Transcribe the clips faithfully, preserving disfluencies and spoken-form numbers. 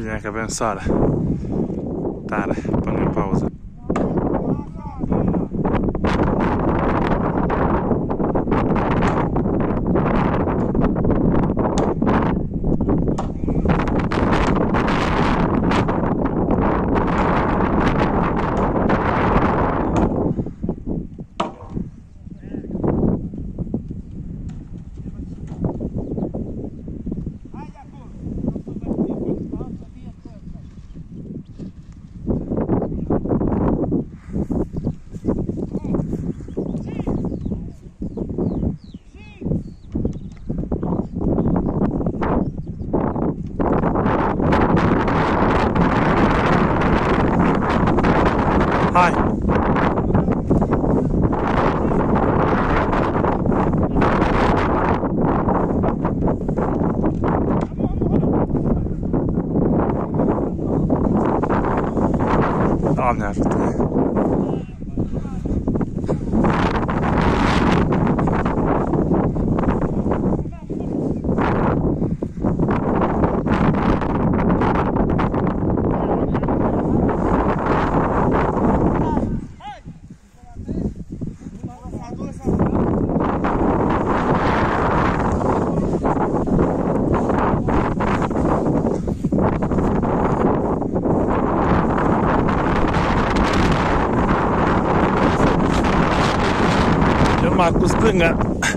bine că avem soare. Tare, până în pauză. Hai! Doamne ajută-ne! Cu stânga.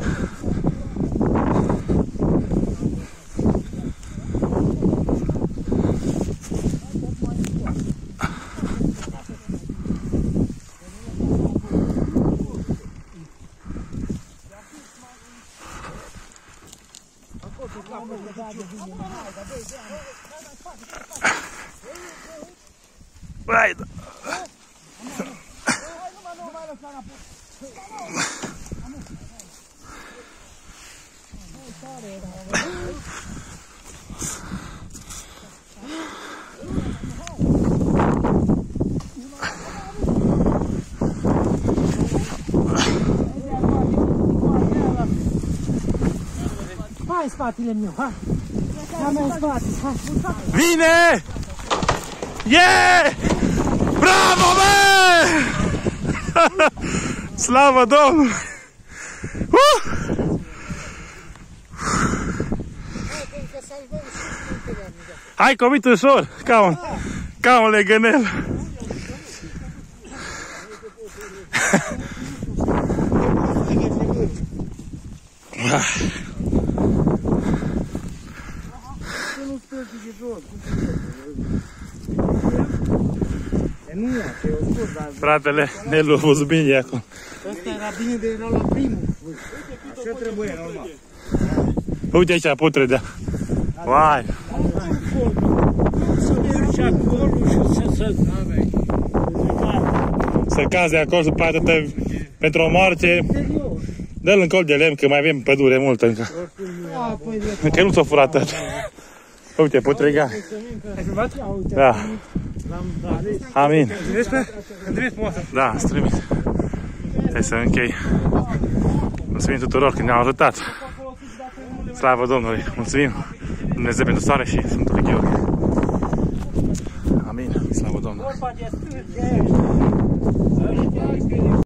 Vai. Hai în spatele meu, hai! Hai mai în spate, hai! Vine! Yeah! Bravo, bă! Slavă Domnului! Uh! Hai, comit ușor, ca un, ca un legănel. Fratele, Nelu a văzut bine acum. Asta era bine de era la primul. Așa trebuie, normal. Uite aici putredea. Vai! Să mergi acolo și să să... Să cazi acolo, să poate te pentru o moarte. Dă-l în col de lemn, că mai avem pădure multă încă. Încă nu s-a furat tot. Uite, putrega. Da. Amin. Da, îți trimit. Hai să închei. Mulțumim tuturor că ne-au ajutat. Slavă Domnului. Mulțumim Dumnezeu pentru soare și Sfântul Gheorghe. Amin. Slavă Domnului.